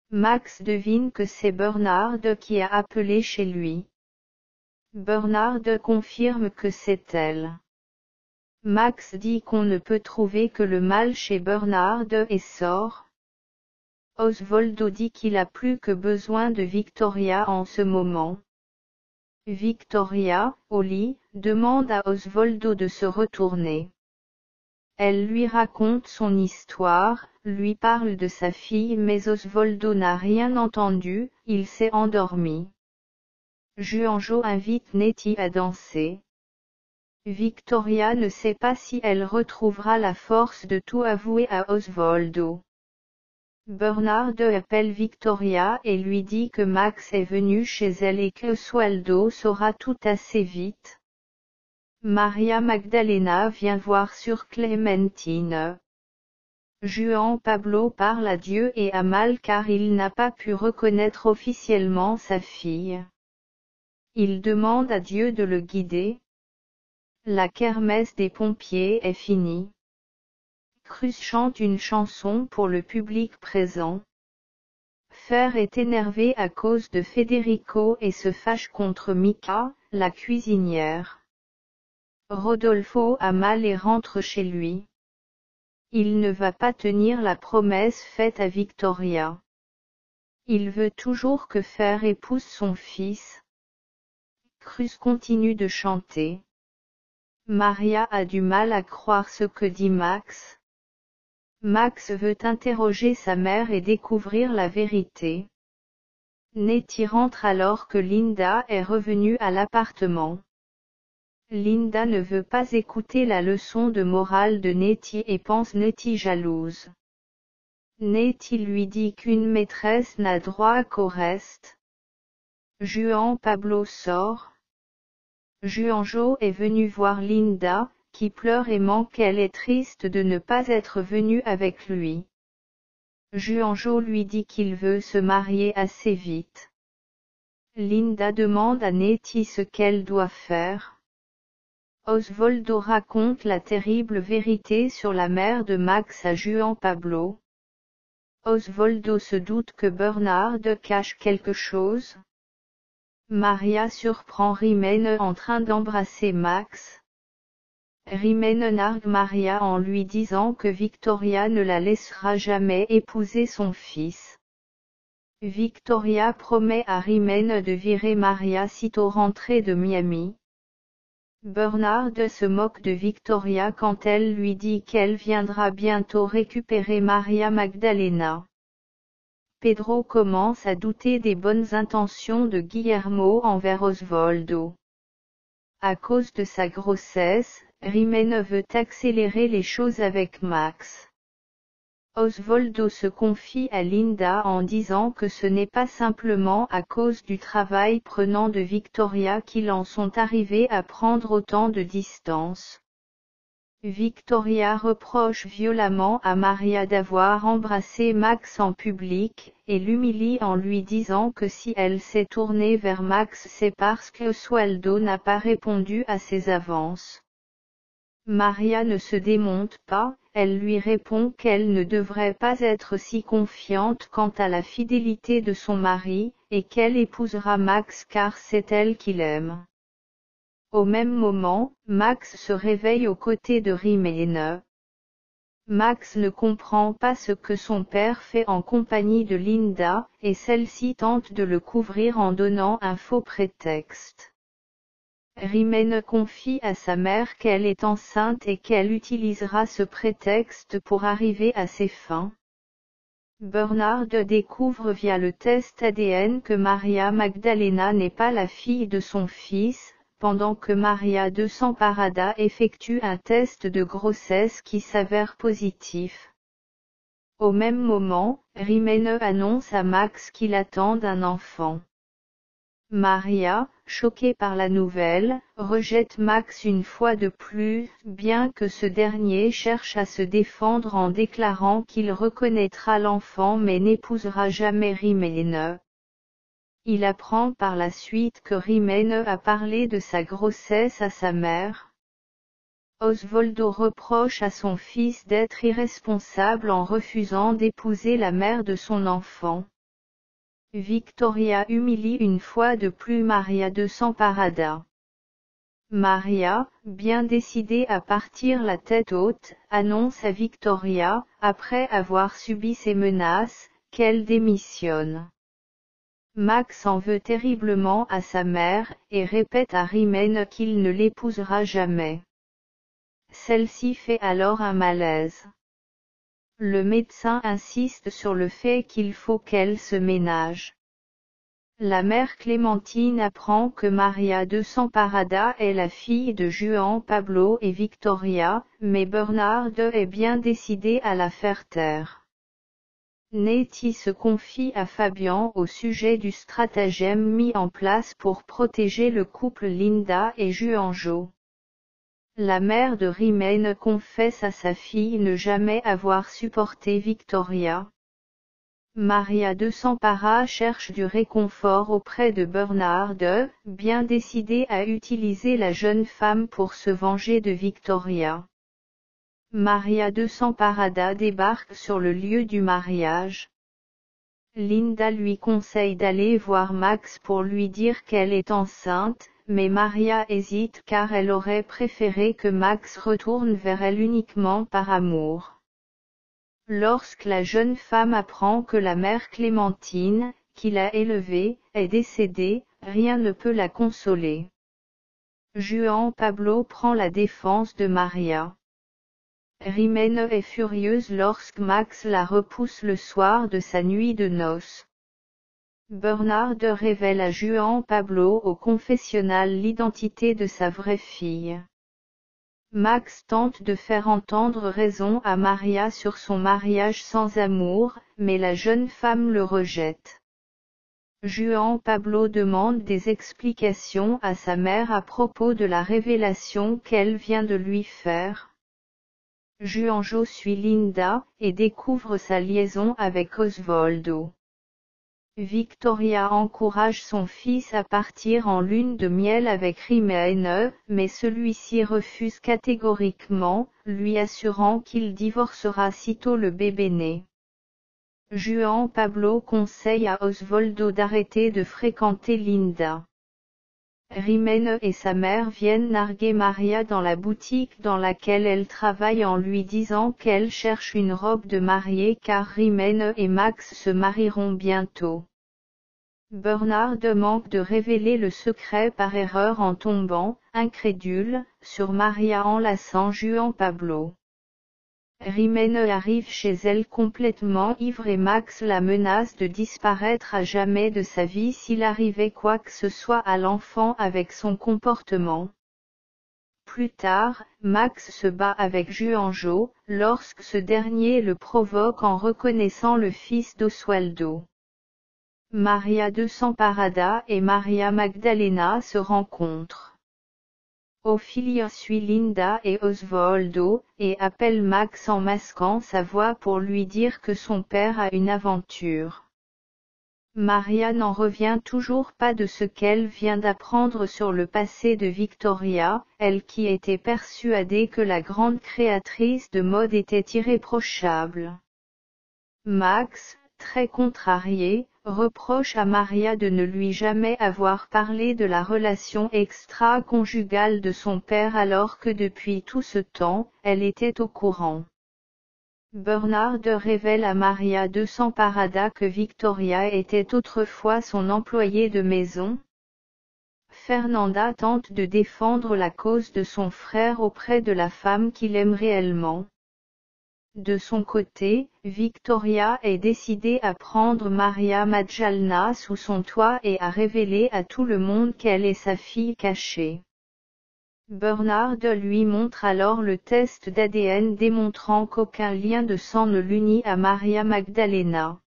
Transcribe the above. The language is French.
Max devine que c'est Bernard qui a appelé chez lui. Bernard confirme que c'est elle. Max dit qu'on ne peut trouver que le mal chez Bernard et sort. Osvaldo dit qu'il a plus que besoin de Victoria en ce moment. Victoria, au lit, demande à Osvaldo de se retourner. Elle lui raconte son histoire, lui parle de sa fille mais Osvaldo n'a rien entendu, il s'est endormi. Juanjo invite Nettie à danser. Victoria ne sait pas si elle retrouvera la force de tout avouer à Osvaldo. Bernard appelle Victoria et lui dit que Max est venu chez elle et que Osvaldo saura tout assez vite. Maria Magdalena vient voir sur Clémentine. Juan Pablo parle à Dieu et à Mal car il n'a pas pu reconnaître officiellement sa fille. Il demande à Dieu de le guider. La kermesse des pompiers est finie. Cruz chante une chanson pour le public présent. Fer est énervé à cause de Federico et se fâche contre Mika, la cuisinière. Rodolfo a mal et rentre chez lui. Il ne va pas tenir la promesse faite à Victoria. Il veut toujours que Fer épouse son fils. Cruz continue de chanter. Maria a du mal à croire ce que dit Max. Max veut interroger sa mère et découvrir la vérité. Nettie rentre alors que Linda est revenue à l'appartement. Linda ne veut pas écouter la leçon de morale de Nettie et pense Nettie jalouse. Nettie lui dit qu'une maîtresse n'a droit qu'au reste. Juan Pablo sort. Juanjo est venu voir Linda, qui pleure et ment qu'elle est triste de ne pas être venue avec lui. Juanjo lui dit qu'il veut se marier assez vite. Linda demande à Nettie ce qu'elle doit faire. Osvaldo raconte la terrible vérité sur la mère de Max à Juan Pablo. Osvaldo se doute que Bernard cache quelque chose. Maria surprend Rimene en train d'embrasser Max. Rimene nargue Maria en lui disant que Victoria ne la laissera jamais épouser son fils. Victoria promet à Rimene de virer Maria sitôt rentrée de Miami. Bernard se moque de Victoria quand elle lui dit qu'elle viendra bientôt récupérer Maria Magdalena. Pedro commence à douter des bonnes intentions de Guillermo envers Osvaldo. À cause de sa grossesse, Rimene veut accélérer les choses avec Max. Osvaldo se confie à Linda en disant que ce n'est pas simplement à cause du travail prenant de Victoria qu'ils en sont arrivés à prendre autant de distance. Victoria reproche violemment à Maria d'avoir embrassé Max en public, et l'humilie en lui disant que si elle s'est tournée vers Max c'est parce que Osvaldo n'a pas répondu à ses avances. Maria ne se démonte pas, elle lui répond qu'elle ne devrait pas être si confiante quant à la fidélité de son mari, et qu'elle épousera Max car c'est elle qu'il aime. Au même moment, Max se réveille aux côtés de Rimene. Max ne comprend pas ce que son père fait en compagnie de Linda, et celle-ci tente de le couvrir en donnant un faux prétexte. Rimene confie à sa mère qu'elle est enceinte et qu'elle utilisera ce prétexte pour arriver à ses fins. Bernard découvre via le test ADN que Maria Magdalena n'est pas la fille de son fils, pendant que Maria de Samparada effectue un test de grossesse qui s'avère positif. Au même moment, Rimene annonce à Max qu'il attend un enfant. Maria, choquée par la nouvelle, rejette Max une fois de plus, bien que ce dernier cherche à se défendre en déclarant qu'il reconnaîtra l'enfant mais n'épousera jamais Rimene. Il apprend par la suite que Rimene a parlé de sa grossesse à sa mère. Osvaldo reproche à son fils d'être irresponsable en refusant d'épouser la mère de son enfant. Victoria humilie une fois de plus Maria de Samparada. Maria, bien décidée à partir la tête haute, annonce à Victoria, après avoir subi ces menaces, qu'elle démissionne. Max en veut terriblement à sa mère, et répète à Rimene qu'il ne l'épousera jamais. Celle-ci fait alors un malaise. Le médecin insiste sur le fait qu'il faut qu'elle se ménage. La mère Clémentine apprend que Maria de Samparada est la fille de Juan Pablo et Victoria, mais Bernarde est bien décidé à la faire taire. Nettie se confie à Fabian au sujet du stratagème mis en place pour protéger le couple Linda et Juanjo. La mère de Rimene confesse à sa fille ne jamais avoir supporté Victoria. Maria de Sampara cherche du réconfort auprès de Bernarde, bien décidée à utiliser la jeune femme pour se venger de Victoria. Maria de Samparada débarque sur le lieu du mariage. Linda lui conseille d'aller voir Max pour lui dire qu'elle est enceinte, mais Maria hésite car elle aurait préféré que Max retourne vers elle uniquement par amour. Lorsque la jeune femme apprend que la mère Clémentine, qui l'a élevée, est décédée, rien ne peut la consoler. Juan Pablo prend la défense de Maria. Rimene est furieuse lorsque Max la repousse le soir de sa nuit de noces. Bernarde révèle à Juan Pablo au confessionnal l'identité de sa vraie fille. Max tente de faire entendre raison à Maria sur son mariage sans amour, mais la jeune femme le rejette. Juan Pablo demande des explications à sa mère à propos de la révélation qu'elle vient de lui faire. Juanjo suit Linda, et découvre sa liaison avec Osvaldo. Victoria encourage son fils à partir en lune de miel avec Rimene, mais celui-ci refuse catégoriquement, lui assurant qu'il divorcera sitôt le bébé né. Juan Pablo conseille à Osvaldo d'arrêter de fréquenter Linda. Rimene et sa mère viennent narguer Maria dans la boutique dans laquelle elle travaille en lui disant qu'elle cherche une robe de mariée car Rimene et Max se marieront bientôt. Bernarde manque de révéler le secret par erreur en tombant, incrédule, sur Maria enlaçant Juan Pablo. Rimene arrive chez elle complètement ivre et Max la menace de disparaître à jamais de sa vie s'il arrivait quoi que ce soit à l'enfant avec son comportement. Plus tard, Max se bat avec Juanjo, lorsque ce dernier le provoque en reconnaissant le fils d'Oswaldo. Maria de Samparada et Maria Magdalena se rencontrent. Ophelia suit Linda et Osvaldo, et appelle Max en masquant sa voix pour lui dire que son père a une aventure. Maria n'en revient toujours pas de ce qu'elle vient d'apprendre sur le passé de Victoria, elle qui était persuadée que la grande créatrice de mode était irréprochable. Max, très contrarié, reproche à Maria de ne lui jamais avoir parlé de la relation extra-conjugale de son père alors que depuis tout ce temps, elle était au courant. Bernarde révèle à Maria de Samparada que Victoria était autrefois son employée de maison. Fernanda tente de défendre la cause de son frère auprès de la femme qu'il aime réellement. De son côté, Victoria est décidée à prendre Maria Magdalena sous son toit et à révéler à tout le monde qu'elle est sa fille cachée. Bernarde lui montre alors le test d'ADN démontrant qu'aucun lien de sang ne l'unit à Maria Magdalena.